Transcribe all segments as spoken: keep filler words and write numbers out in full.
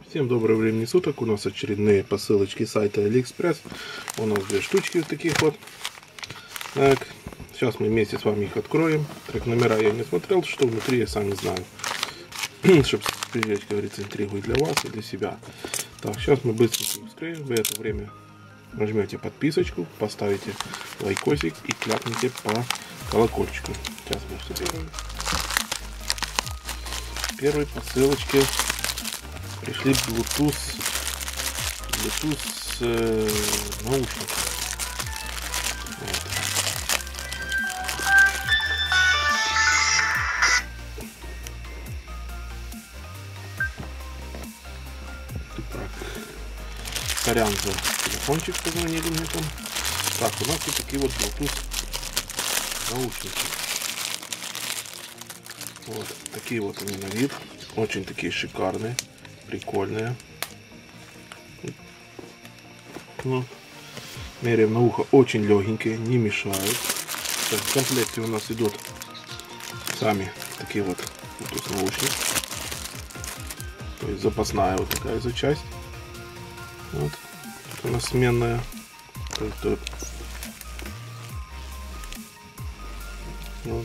Всем доброго времени суток. У нас очередные посылочки сайта AliExpress. У нас две штучки вот таких вот. Так, сейчас мы вместе с вами их откроем. Так, номера я не смотрел, что внутри я сам не знаю. Чтобы сберечь, как говорится, интригу и для вас, и для себя. Так, сейчас мы быстренько вскроем. В это время нажмете подписочку, поставите лайкосик и кляпните по колокольчику. Сейчас мы все делаем. В первой посылочке пришли Bluetooth, Bluetooth э, наушники. Вот. Так, сорян за телефончик, позвонили мне там. Так, у нас вот такие вот Bluetooth наушники. Вот такие вот они на вид, очень такие шикарные. Прикольные. Ну, меряем на ухо, очень легенькие, не мешают. Так, в комплекте у нас идут сами такие вот, вот наушники. То есть запасная вот такая за часть. Вот. Тут у нас сменная. Тут, тут. Вот.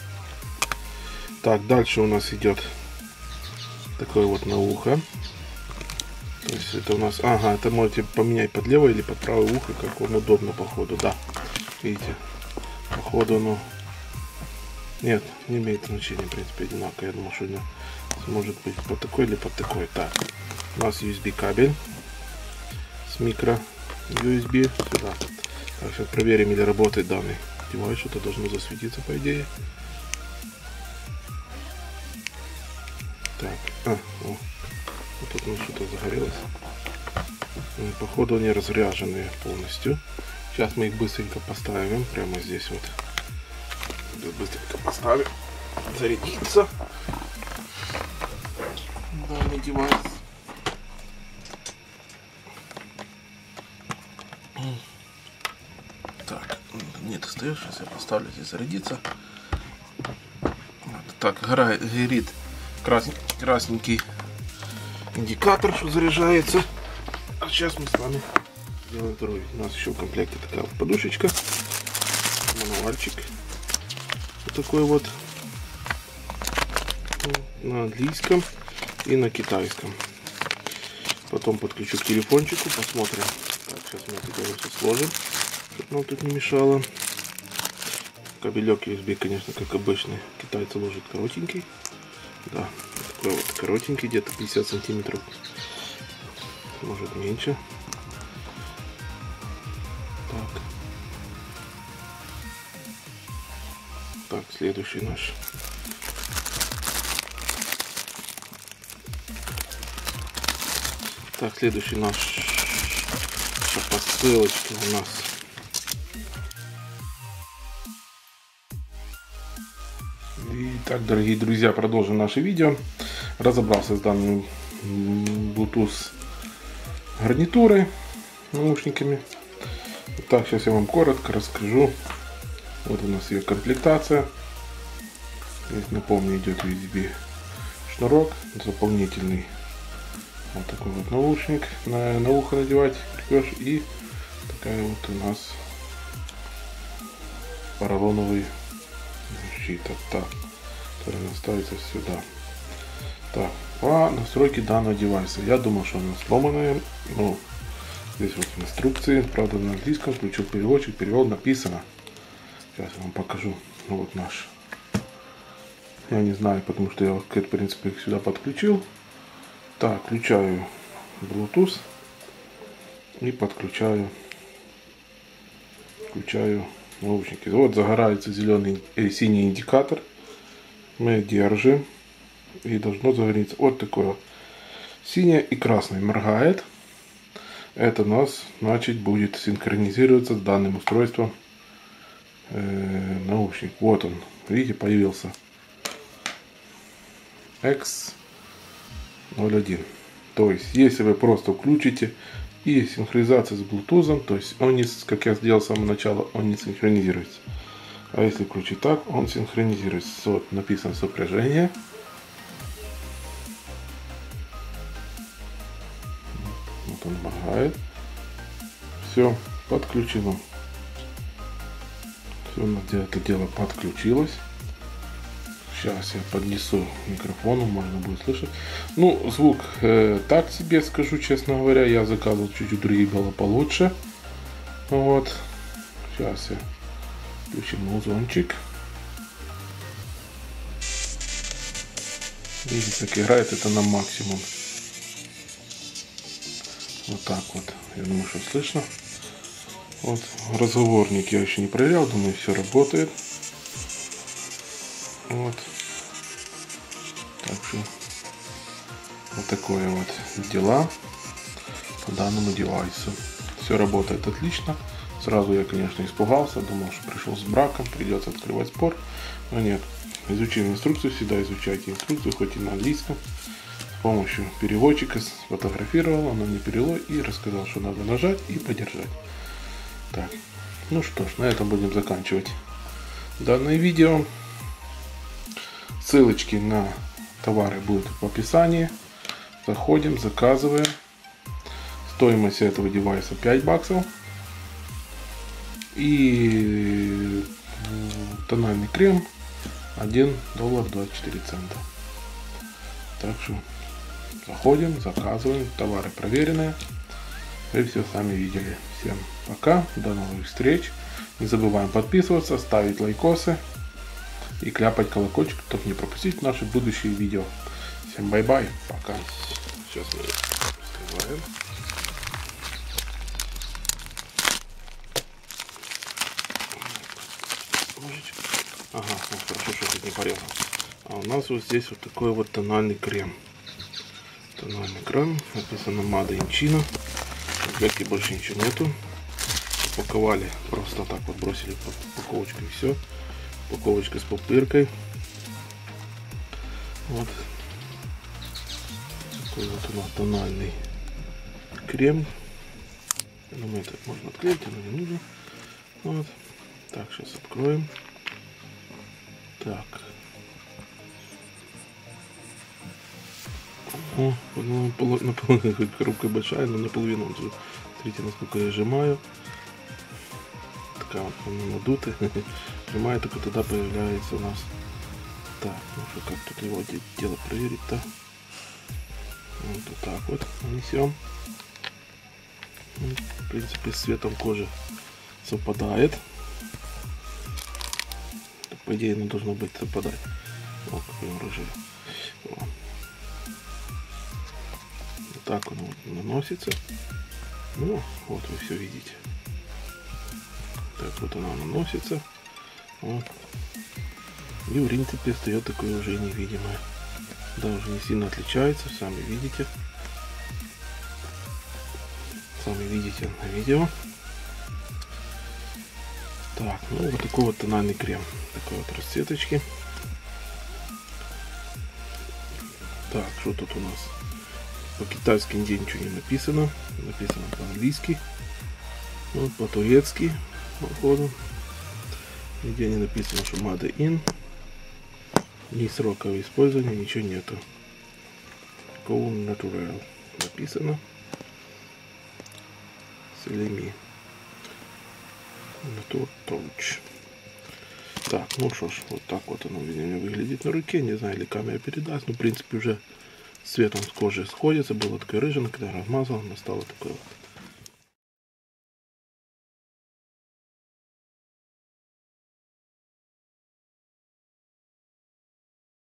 Так, дальше у нас идет такое вот на ухо. То есть это у нас, ага, это можете поменять под левое или под правое ухо, как вам удобно, по ходу, да. Видите, по ходу оно, нет, не имеет значения, в принципе, одинаково. Я думаю, что оно может быть под такой или под такой. Так, у нас ю эс би кабель с микро ю эс би сюда. Так, сейчас проверим, или работает данный девайс. Что-то должно засветиться, по идее. Так, а, о, вот тут у нас что-то загорелось. Походу они разряженные полностью. Сейчас мы их быстренько поставим. Прямо здесь вот. Быстренько поставим. Зарядиться. Данный девайс. Так, нет, остаешь. Сейчас я поставлю здесь зарядиться. Вот, так, горит красненький индикатор, что заряжается. А сейчас мы с вами сделаем второй. У нас еще в комплекте такая вот подушечка, мануальчик вот такой вот на английском и на китайском. Потом подключу к телефончику, посмотрим. Так, сейчас мы это дело все сложим, чтобы нам тут не мешало. Кабелек ю эс би, конечно, как обычный, китайцы ложат коротенький. Да, такой вот коротенький, где-то пятьдесят сантиметров, может меньше. Так, так, следующий наш. Так, следующий наш посылочка у нас. Итак, дорогие друзья, продолжим наше видео. Разобрался с данным Bluetooth гарнитурой, наушниками. Так, сейчас я вам коротко расскажу. Вот у нас ее комплектация. Здесь, напомню, идет ю эс би шнурок, дополнительный вот такой вот наушник на, на ухо надевать, крепеж, и такая вот у нас поролоновый щит, так, который ставится сюда. Так, по настройке данного девайса. Я думал, что она сломанная, но здесь вот в инструкции, правда на английском, включил переводчик, перевел, написано. Сейчас я вам покажу. Ну, вот наш. Я не знаю, потому что я, в принципе, их сюда подключил. Так, включаю Bluetooth и подключаю, включаю наушники. Вот загорается зеленый и синий индикатор. Мы держим, и должно загореться вот такое вот. Синее и красное моргает. Это у нас, значит, будет синхронизироваться с данным устройством э, наушник. Вот он, видите, появился икс ноль один. То есть, если вы просто включите и синхронизация с Bluetooth, то есть он не, как я сделал с самого начала, он не синхронизируется. А если включить так, он синхронизируется. Вот написано сопряжение. мигает. Все, подключено. Все, это дело подключилось. Сейчас я поднесу к микрофону, можно будет слышать. Ну, звук э, так себе, скажу честно говоря. Я заказывал чуть-чуть другие было получше. Вот. Сейчас я включим музончик. Видите, как играет, это на максимум. Вот так вот. Я думаю, что слышно. Вот. Разговорник я еще не проверял. Думаю, все работает. Вот. Так что вот такое вот дела по данному девайсу. Все работает отлично. Сразу я, конечно, испугался. Думал, что пришел с браком. Придется открывать спор. Но нет. Изучив инструкцию, всегда изучайте инструкцию, хоть и на английском. С помощью переводчика сфотографировал, оно мне перевело и рассказал, что надо нажать и подержать. Так, ну что ж, на этом будем заканчивать данное видео. Ссылочки на товары будут в описании. Заходим, заказываем. Стоимость этого девайса пять баксов. И тональный крем один доллар двадцать четыре цента. Так что заходим, заказываем. Товары проверенные. Вы все сами видели. Всем пока. До новых встреч. Не забываем подписываться, ставить лайкосы и кляпать колокольчик, чтобы не пропустить наши будущие видео. Всем бай-бай. Пока. Сейчас мы скрываем. Ага, ну, хорошо, что тут не порезал. А у нас вот здесь вот такой вот тональный крем. Тональный крем. Написано Made in China. Таблетки больше ничего нету. Упаковали. Просто так вот бросили упаковочку и все. Упаковочка с пупыркой. Вот. Такой вот у нас тональный крем. Я думаю, это можно отклеить, но не нужно. Вот. Так, сейчас откроем. Так. О, наполовину, коробка большая, но наполовину. Смотрите, насколько я сжимаю. Такая вот надутая. Сжимаю, только тогда появляется у нас. Так, ну что, как тут его дело проверить-то? Вот, вот так вот нанесем. В принципе, с цветом кожи совпадает. По идее, оно должно быть совпадать. Вот какой рыжий. Вот так он вот наносится. Ну, вот вы все видите. Так вот она наносится. Вот. И в принципе встает такое уже невидимое. Даже не сильно отличается, сами видите. Сами видите на видео. Так, ну вот такой вот тональный крем. Такой вот расцветочки. Так, что тут у нас? По-китайски нигде ничего не написано. Написано по-английски. Вот по-турецки, походу. Нигде не написано, что Made in. Ни срока использования, ничего нету. Go Natural написано. Селеми. Natur Touch. Так, ну что ж, вот так вот оно, видимо, выглядит на руке. Не знаю, или камера передаст, но в принципе уже цветом с кожи сходится. Было такое рыжее, когда размазал, оно стало такое вот